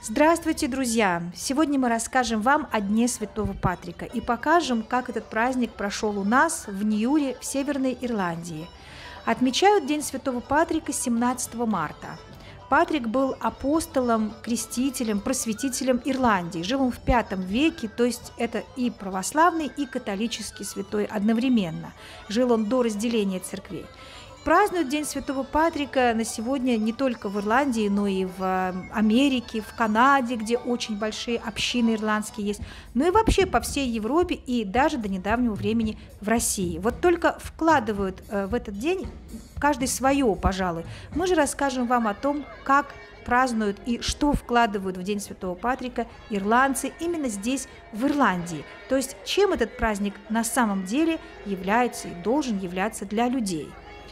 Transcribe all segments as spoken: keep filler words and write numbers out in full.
Здравствуйте, друзья! Сегодня мы расскажем вам о Дне Святого Патрика и покажем, как этот праздник прошел у нас в Ньюри в Северной Ирландии. Отмечают День Святого Патрика семнадцатого марта. Патрик был апостолом, крестителем, просветителем Ирландии. Жил он в пятом веке, то есть это и православный, и католический святой одновременно. Жил он до разделения церквей. Празднуют День Святого Патрика на сегодня не только в Ирландии, но и в Америке, в Канаде, где очень большие общины ирландские есть, но и вообще по всей Европе и даже до недавнего времени в России. Вот только вкладывают в этот день каждый свое, пожалуй. Мы же расскажем вам о том, как празднуют и что вкладывают в День Святого Патрика ирландцы именно здесь, в Ирландии. То есть чем этот праздник на самом деле является и должен являться для людей.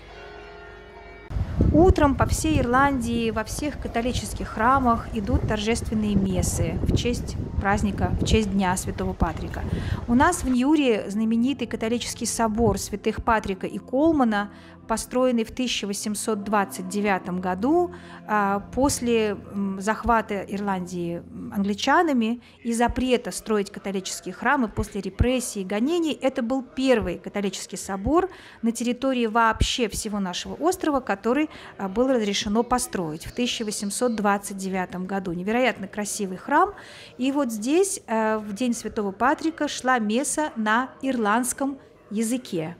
Утром по всей Ирландии во всех католических храмах идут торжественные мессы в честь праздника, в честь Дня Святого Патрика. У нас в Ньюри знаменитый католический собор святых Патрика и Колмана, построенный в тысяча восемьсот двадцать девятом году после захвата Ирландии англичанами и запрета строить католические храмы после репрессий и гонений. Это был первый католический собор на территории вообще всего нашего острова, который было разрешено построить в тысяча восемьсот двадцать девятом году. Невероятно красивый храм. И вот здесь в День Святого Патрика шла месса на ирландском языке.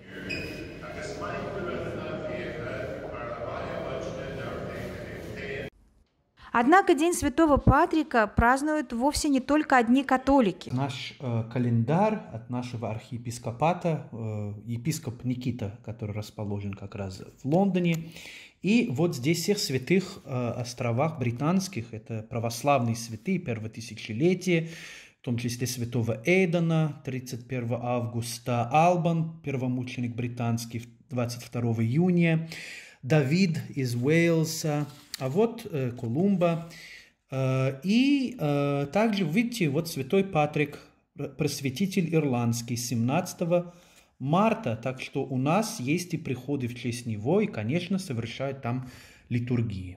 Однако День Святого Патрика празднуют вовсе не только одни католики. Наш э, календарь от нашего архиепископата, э, епископ Никита, который расположен как раз в Лондоне. И вот здесь всех святых э, островах британских, это православные святые первого тысячелетия, в том числе святого Эйдена, тридцать первого августа, Албан, первомученик британский, двадцать второго июня, Давид из Уэльса, а вот э, Колумба. Э, и э, также, видите, вот святой Патрик, просветитель ирландский, семнадцатого марта. Так что у нас есть и приходы в честь него, и, конечно, совершают там литургии.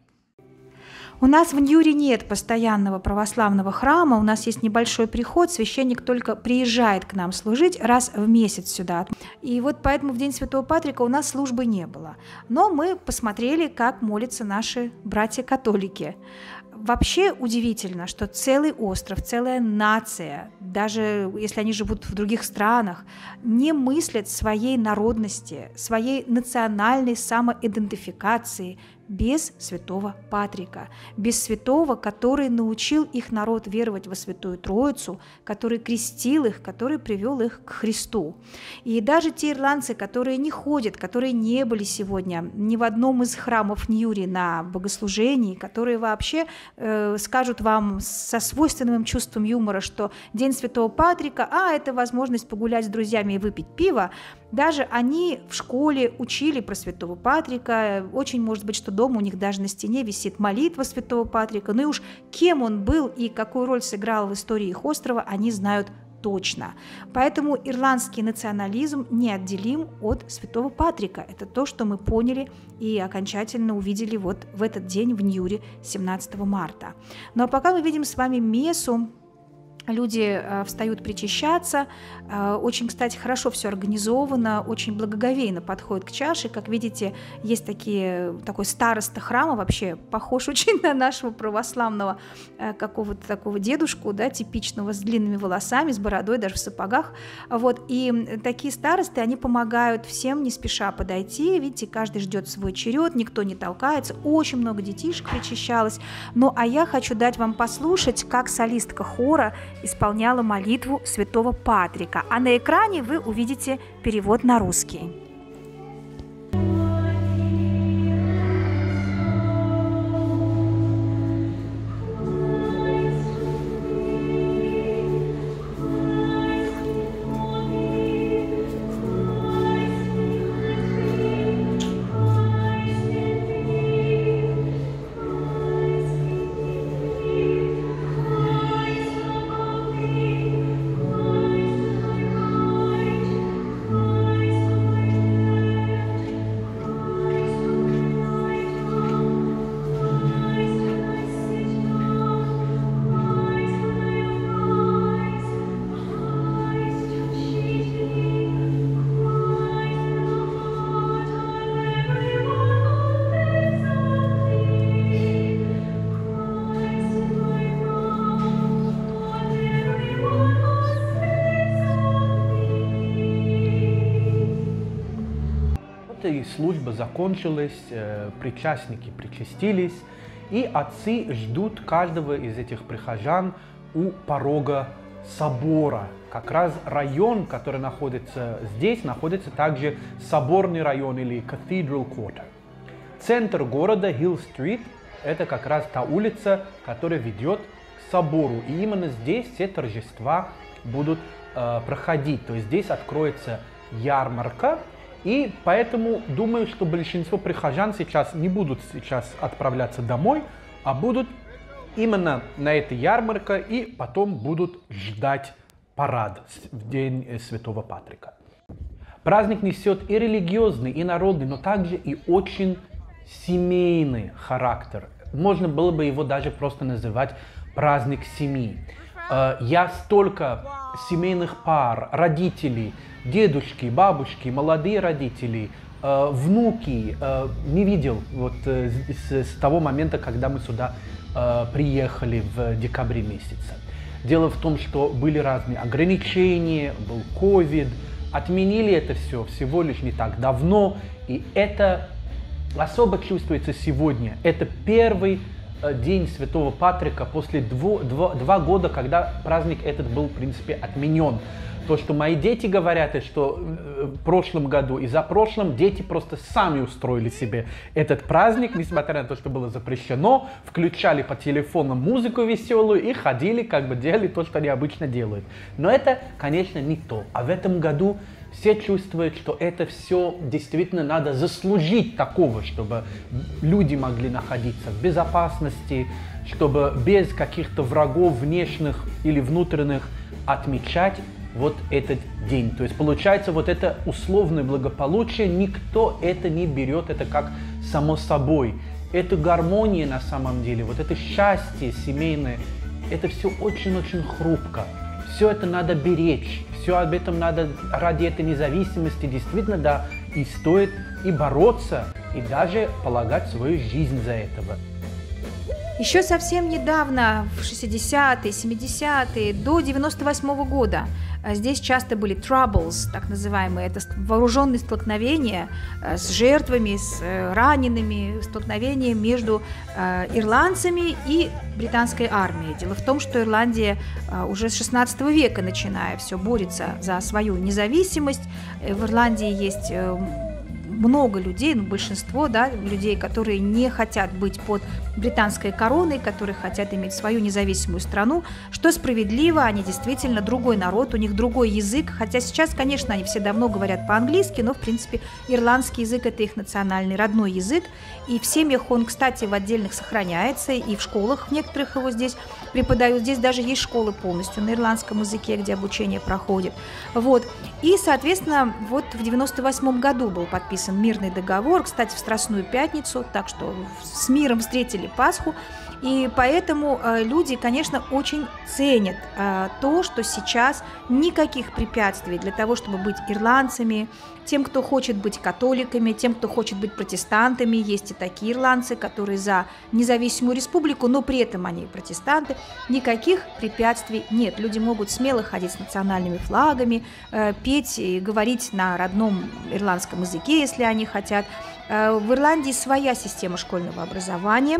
У нас в Ньюри нет постоянного православного храма, у нас есть небольшой приход, священник только приезжает к нам служить раз в месяц сюда. И вот поэтому в День Святого Патрика у нас службы не было. Но мы посмотрели, как молятся наши братья-католики. Вообще удивительно, что целый остров, целая нация, даже если они живут в других странах, не мыслят своей народности, своей национальной самоидентификации без святого Патрика, без святого, который научил их народ веровать во Святую Троицу, который крестил их, который привел их к Христу. И даже те ирландцы, которые не ходят, которые не были сегодня ни в одном из храмов Ньюри на богослужении, которые вообще э, скажут вам со свойственным чувством юмора, что День Святого Патрика, а это возможность погулять с друзьями и выпить пиво, даже они в школе учили про Святого Патрика. Очень может быть, что дома у них даже на стене висит молитва Святого Патрика. Ну и уж кем он был и какую роль сыграл в истории их острова, они знают точно. Поэтому ирландский национализм неотделим от Святого Патрика. Это то, что мы поняли и окончательно увидели вот в этот день в Ньюри семнадцатого марта. Ну а пока мы видим с вами мессу. Люди э, встают причащаться, э, очень, кстати, хорошо все организовано, очень благоговейно подходят к чаше. Как видите, есть такие, такой староста храма, вообще похож очень на нашего православного э, какого-то такого дедушку, да, типичного, с длинными волосами, с бородой, даже в сапогах. Вот. И такие старосты, они помогают всем не спеша подойти. Видите, каждый ждет свой черед, никто не толкается, очень много детишек причащалось. Ну, а я хочу дать вам послушать, как солистка хора исполняла молитву святого Патрика. А на экране вы увидите перевод на русский. служба закончилась, причастники причастились, и отцы ждут каждого из этих прихожан у порога собора. Как раз район, который находится здесь, находится также соборный район или Cathedral Quarter. Центр города, Hill-стрит, это как раз та улица, которая ведет к собору. И именно здесь все торжества будут э, проходить. То есть здесь откроется ярмарка. И поэтому думаю, что большинство прихожан сейчас не будут сейчас отправляться домой, а будут именно на этой ярмарке и потом будут ждать парад в день Святого Патрика. Праздник несет и религиозный, и народный, но также и очень семейный характер. Можно было бы его даже просто называть праздник семьи. Я столько семейных пар, родителей, дедушки, бабушки, молодые родители, внуки не видел вот с, с того момента, когда мы сюда приехали в декабре месяце. Дело в том, что были разные ограничения, был ковид, отменили это все всего лишь не так давно, и это особо чувствуется сегодня. Это первый день Святого Патрика после дво, два, два года, когда праздник этот был, в принципе, отменен. То, что мои дети говорят, что в прошлом году и за прошлым дети просто сами устроили себе этот праздник, несмотря на то, что было запрещено, включали по телефону музыку веселую и ходили, как бы делали то, что они обычно делают. Но это, конечно, не то. А в этом году все чувствуют, что это все действительно надо заслужить такого, чтобы люди могли находиться в безопасности, чтобы без каких-то врагов внешних или внутренних отмечать вот этот день. То есть получается вот это условное благополучие, никто это не берет, это как само собой. Это гармония на самом деле, вот это счастье семейное, это все очень-очень хрупко. Все это надо беречь, все об этом надо ради этой независимости действительно, да, и стоит и бороться, и даже полагать свою жизнь за этого. Еще совсем недавно, в шестидесятые, семидесятые, до девяносто восьмого года, здесь часто были troubles, так называемые, это вооруженные столкновения с жертвами, с ранеными, столкновения между ирландцами и британской армией. Дело в том, что Ирландия уже с шестнадцатого века, начиная, все борется за свою независимость. В Ирландии есть много людей, ну, большинство, да, людей, которые не хотят быть под британской короной, которые хотят иметь свою независимую страну, что справедливо, они действительно другой народ, у них другой язык, хотя сейчас, конечно, они все давно говорят по-английски, но, в принципе, ирландский язык – это их национальный родной язык, и в семьях он, кстати, в отдельных сохраняется, и в школах в некоторых его здесь преподают, здесь даже есть школы полностью на ирландском языке, где обучение проходит, вот, и, соответственно, вот в девяносто восьмом году был подписан мирный договор, кстати, в Страстную пятницу, так что с миром встретили Пасху, и поэтому э, люди, конечно, очень ценят э, то, что сейчас никаких препятствий для того, чтобы быть ирландцами, тем, кто хочет быть католиками, тем, кто хочет быть протестантами, есть и такие ирландцы, которые за независимую республику, но при этом они протестанты, никаких препятствий нет. Люди могут смело ходить с национальными флагами, э, петь и говорить на родном ирландском языке, если они хотят. Э, в Ирландии своя система школьного образования.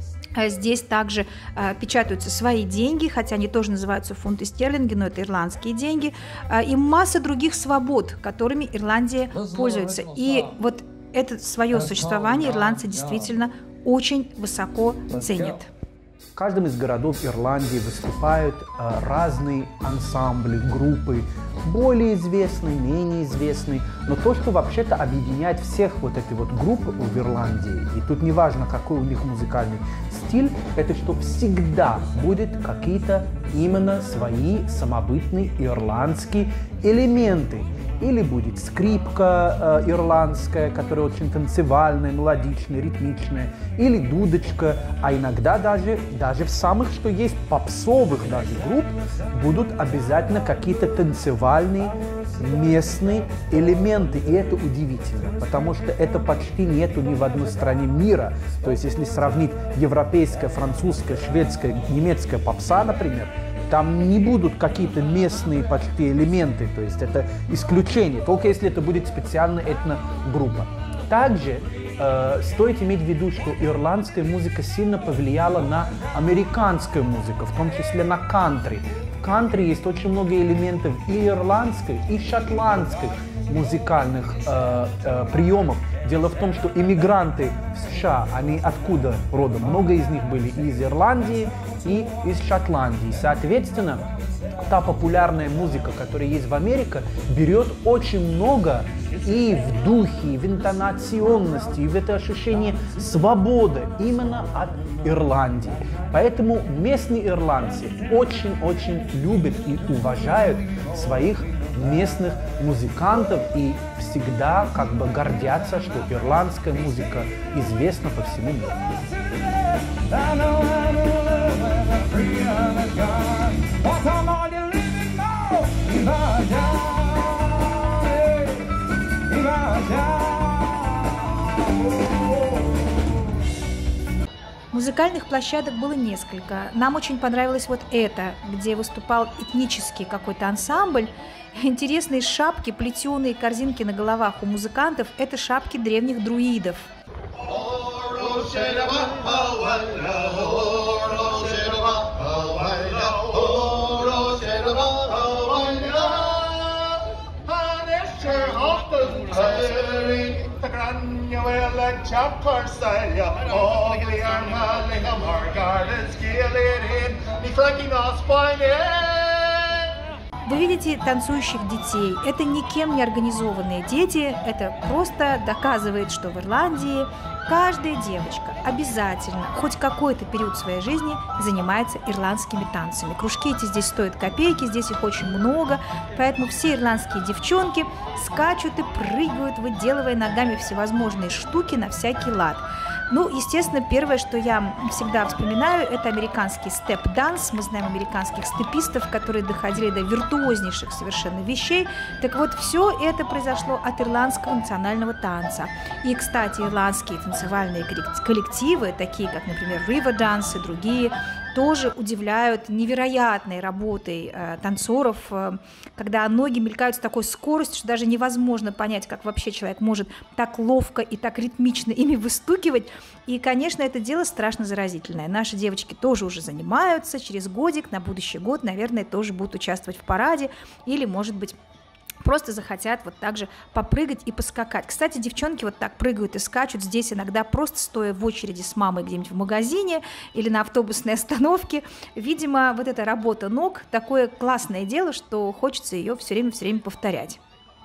Здесь также э, печатаются свои деньги, хотя они тоже называются фунты стерлинги, но это ирландские деньги, э, и масса других свобод, которыми Ирландия пользуется. И вот это свое существование ирландцы действительно очень высоко ценят. В каждом из городов Ирландии выступают э, разные ансамбли, группы, более известные, менее известные. Но то, что вообще-то объединяет всех вот эти вот группы в Ирландии, и тут не важно, какой у них музыкальный стиль, это что всегда будет какие-то именно свои самобытные ирландские элементы. Или будет скрипка э, ирландская, которая очень танцевальная, мелодичная, ритмичная, или дудочка, а иногда даже, даже в самых, что есть, попсовых даже групп, будут обязательно какие-то танцевальные местные элементы, и это удивительно, потому что это почти нету ни в одной стране мира. То есть, если сравнить европейская, французская, шведская, немецкая попса, например, там не будут какие-то местные почти элементы, то есть это исключение, только если это будет специальная этногруппа. также э, стоит иметь в виду, что ирландская музыка сильно повлияла на американскую музыку, в том числе на кантри. В кантри есть очень много элементов и ирландской, и шотландской музыкальных э, э, приемов. Дело в том, что иммигранты в США, они откуда родом? Много из них были и из Ирландии, и из Шотландии. Соответственно, та популярная музыка, которая есть в Америке, берет очень много и в духе, и в интонационности, и в это ощущение свободы именно от Ирландии. Поэтому местные ирландцы очень-очень любят и уважают своих местных музыкантов и всегда как бы гордятся, что ирландская музыка известна по всему миру. Музыкальных площадок было несколько. Нам очень понравилось вот это, где выступал этнический какой-то ансамбль. Интересные шапки, плетеные корзинки на головах у музыкантов – это шапки древних друидов. Вы видите танцующих детей. Это никем не организованные дети. Это просто доказывает, что в Ирландии каждая девочка обязательно хоть какой-то период своей жизни занимается ирландскими танцами. Кружки эти здесь стоят копейки, здесь их очень много, поэтому все ирландские девчонки скачут и прыгают, выделывая ногами всевозможные штуки на всякий лад. Ну, естественно, первое, что я всегда вспоминаю, это американский степ-данс. Мы знаем американских степистов, которые доходили до виртуознейших совершенно вещей. Так вот, все это произошло от ирландского национального танца. И, кстати, ирландские танцевальные коллективы, такие как, например, Riverdance и другие, тоже удивляют невероятной работой э, танцоров, э, когда ноги мелькают с такой скоростью, что даже невозможно понять, как вообще человек может так ловко и так ритмично ими выстукивать. И, конечно, это дело страшно заразительное. Наши девочки тоже уже занимаются, через годик, на будущий год, наверное, тоже будут участвовать в параде или, может быть, просто захотят вот так же попрыгать и поскакать. Кстати, девчонки вот так прыгают и скачут здесь иногда просто стоя в очереди с мамой где-нибудь в магазине или на автобусной остановке. Видимо, вот эта работа ног такое классное дело, что хочется ее все время, все время повторять.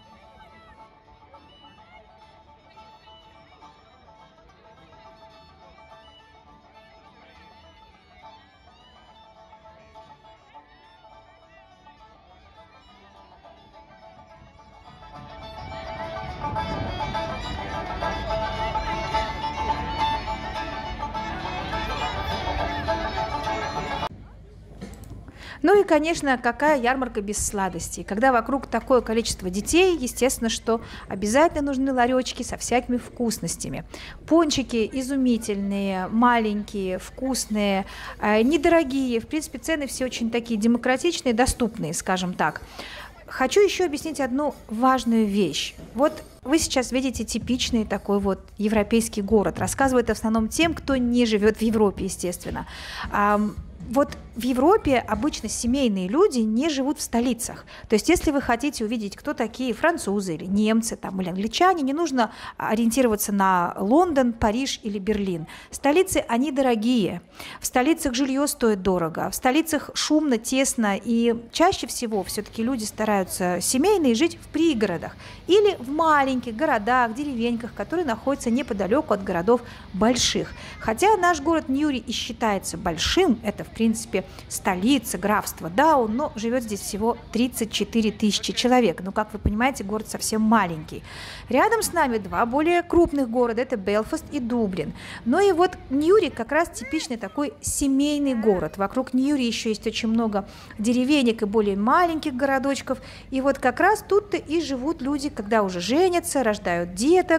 Ну и, конечно, какая ярмарка без сладостей. Когда вокруг такое количество детей, естественно, что обязательно нужны ларечки со всякими вкусностями. Пончики изумительные, маленькие, вкусные, недорогие. В принципе, цены все очень такие демократичные, доступные, скажем так. Хочу еще объяснить одну важную вещь. Вот вы сейчас видите типичный такой вот европейский город. Рассказываю это в основном тем, кто не живет в Европе, естественно. Вот в Европе обычно семейные люди не живут в столицах. То есть если вы хотите увидеть, кто такие французы или немцы там, или англичане, не нужно ориентироваться на Лондон, Париж или Берлин. Столицы, они дорогие. В столицах жилье стоит дорого, в столицах шумно, тесно, и чаще всего все-таки люди стараются семейные жить в пригородах или в маленьких городах, деревеньках, которые находятся неподалеку от городов больших. Хотя наш город Ньюри и считается большим, это в принципе столица графства Даун, но живет здесь всего тридцать четыре тысячи человек. Но, как вы понимаете, город совсем маленький. Рядом с нами два более крупных города, это Белфаст и Дублин. Ну и вот Ньюри как раз типичный такой семейный город. Вокруг Ньюри еще есть очень много деревенек и более маленьких городочков. И вот как раз тут-то и живут люди, когда уже женятся, рождают деток,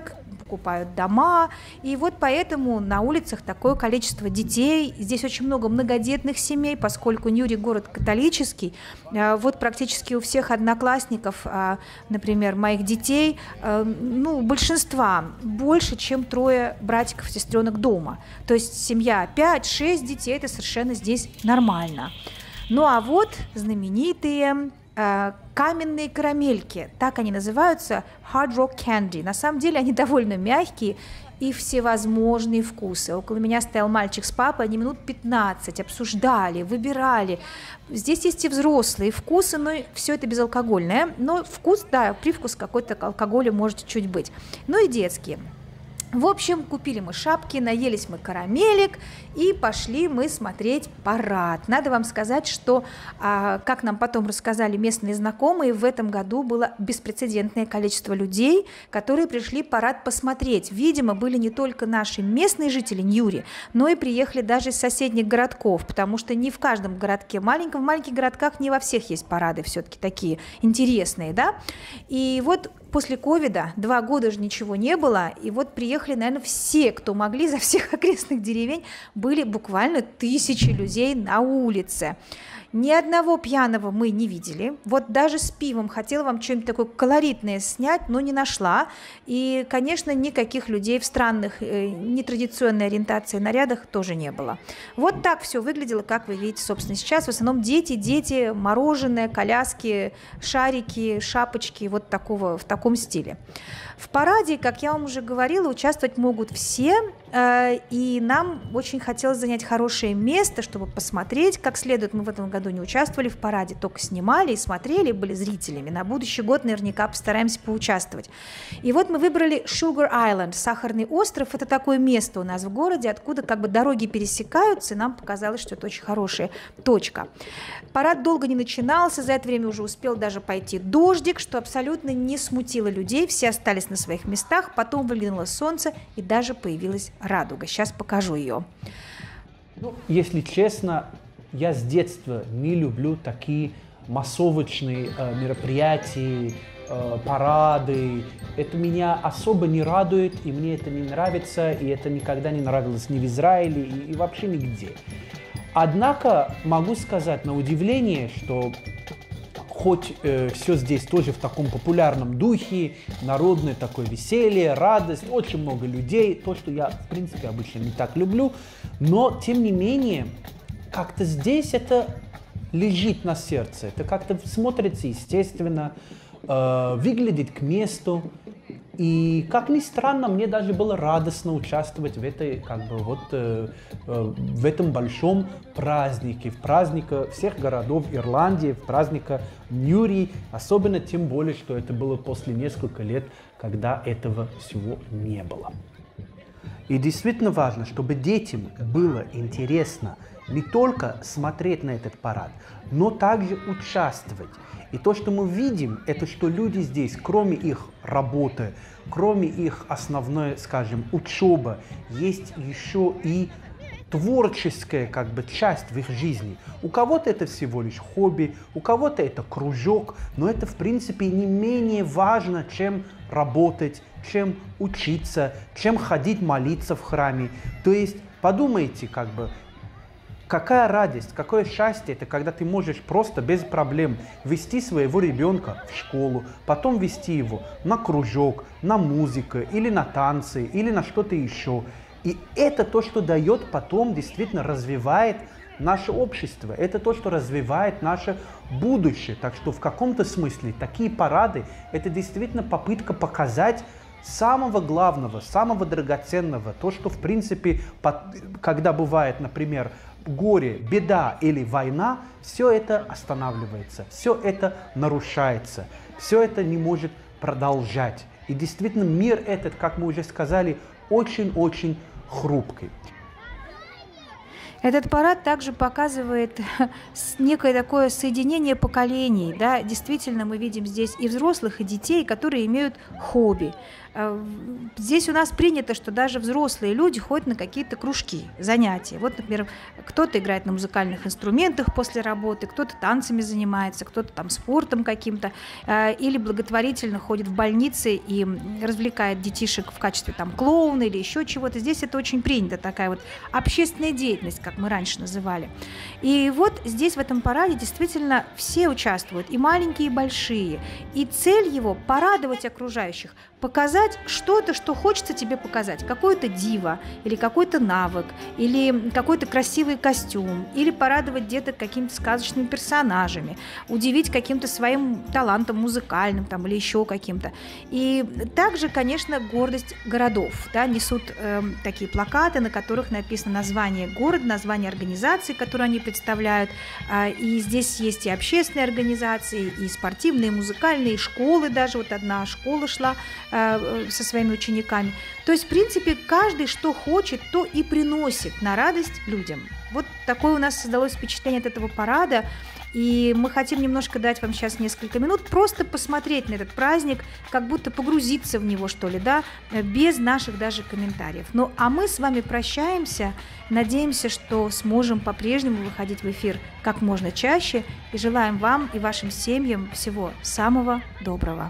покупают дома. И вот поэтому на улицах такое количество детей. Здесь очень много многодетных семей, поскольку Ньюри город католический. Вот практически у всех одноклассников, например, моих детей, ну, большинства больше, чем трое братиков и сестренок дома. То есть семья пять-шесть детей, это совершенно здесь нормально. Ну а вот знаменитые э, каменные карамельки, так они называются, hard rock candy. На самом деле они довольно мягкие и всевозможные вкусы. Около меня стоял мальчик с папой, они минут пятнадцать обсуждали, выбирали. Здесь есть и взрослые вкусы, но все это безалкогольное. Но вкус, да, привкус какой-то алкоголя может чуть быть. Ну и детские. В общем, купили мы шапки, наелись мы карамелек и пошли мы смотреть парад. Надо вам сказать, что, а, как нам потом рассказали местные знакомые, в этом году было беспрецедентное количество людей, которые пришли парад посмотреть. Видимо, были не только наши местные жители Ньюри, но и приехали даже из соседних городков, потому что не в каждом городке маленьком, в маленьких городках не во всех есть парады все-таки такие интересные, да. И вот после ковида два года же ничего не было, и вот приехали, наверное, все, кто могли, за всех окрестных деревень, были буквально тысячи людей на улице. Ни одного пьяного мы не видели. Вот даже с пивом хотела вам что-нибудь такое колоритное снять, но не нашла. И, конечно, никаких людей в странных, э, нетрадиционной ориентации нарядах тоже не было. Вот так все выглядело, как вы видите, собственно, сейчас. В основном дети, дети, мороженое, коляски, шарики, шапочки, вот такого, в таком стиле. В параде, как я вам уже говорила, участвовать могут все, э, и нам очень хотелось занять хорошее место, чтобы посмотреть как следует. Мы в этом году не участвовали в параде, только снимали и смотрели, были зрителями. На будущий год наверняка постараемся поучаствовать. И вот мы выбрали Sugar Island, Сахарный остров. Это такое место у нас в городе, откуда как бы дороги пересекаются, и нам показалось, что это очень хорошая точка. Парад долго не начинался, за это время уже успел даже пойти дождик, что абсолютно не смутило людей, все остались на своих местах, потом выглянуло солнце и даже появилась радуга. Сейчас покажу ее. Ну, если честно, я с детства не люблю такие массовочные э, мероприятия, э, парады. Это меня особо не радует, и мне это не нравится, и это никогда не нравилось ни в Израиле, и, и вообще нигде. Однако могу сказать на удивление, что хоть э, все здесь тоже в таком популярном духе, народное такое веселье, радость, очень много людей, то, что я, в принципе, обычно не так люблю, но, тем не менее, как-то здесь это лежит на сердце, это как-то смотрится естественно, э, выглядит к месту. И, как ни странно, мне даже было радостно участвовать в, этой, как бы, вот, э, э, в этом большом празднике, в празднике всех городов Ирландии, в празднике Ньюри, особенно тем более, что это было после нескольких лет, когда этого всего не было. И действительно важно, чтобы детям было интересно не только смотреть на этот парад, но также участвовать. И то, что мы видим, это что люди здесь, кроме их работы, кроме их основной, скажем, учебы, есть еще и творческая как бы часть в их жизни. У кого-то это всего лишь хобби, у кого-то это кружок, но это в принципе не менее важно, чем работать, чем учиться, чем ходить молиться в храме. То есть подумайте, как бы, какая радость, какое счастье это, когда ты можешь просто без проблем вести своего ребенка в школу, потом вести его на кружок, на музыку, или на танцы, или на что-то еще. И это то, что дает потом, действительно развивает наше общество. Это то, что развивает наше будущее. Так что в каком-то смысле такие парады – это действительно попытка показать самого главного, самого драгоценного. То, что в принципе, когда бывает, например, горе, беда или война, все это останавливается, все это нарушается, все это не может продолжать. И действительно мир этот, как мы уже сказали, очень-очень хрупкий. Этот парад также показывает некое такое соединение поколений. Да? Действительно, мы видим здесь и взрослых, и детей, которые имеют хобби. Здесь у нас принято, что даже взрослые люди ходят на какие-то кружки, занятия. Вот, например, кто-то играет на музыкальных инструментах после работы, кто-то танцами занимается, кто-то там спортом каким-то, или благотворительно ходит в больницы и развлекает детишек в качестве там клоуна или еще чего-то. Здесь это очень принято, такая вот общественная деятельность, как мы раньше называли. И вот здесь в этом параде действительно все участвуют, и маленькие, и большие. И цель его – порадовать окружающих, показать что-то, что хочется тебе показать, какое-то диво, или какой-то навык, или какой-то красивый костюм, или порадовать деток какими-то сказочными персонажами, удивить каким-то своим талантом музыкальным там, или еще каким-то. И также, конечно, гордость городов. Да, несут э, такие плакаты, на которых написано название города, название организации, которую они представляют. Э, и здесь есть и общественные организации, и спортивные, и музыкальные, и школы даже. Вот одна школа шла со своими учениками. То есть, в принципе, каждый, что хочет, то и приносит на радость людям. Вот такое у нас создалось впечатление от этого парада. И мы хотим немножко дать вам сейчас несколько минут, просто посмотреть на этот праздник, как будто погрузиться в него, что ли, да, без наших даже комментариев. Ну, а мы с вами прощаемся, надеемся, что сможем по-прежнему выходить в эфир как можно чаще, и желаем вам и вашим семьям всего самого доброго.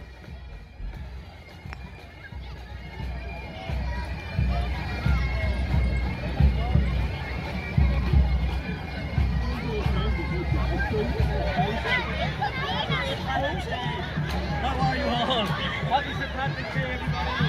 How are you all? Happy Saint Patrick's Day, everybody!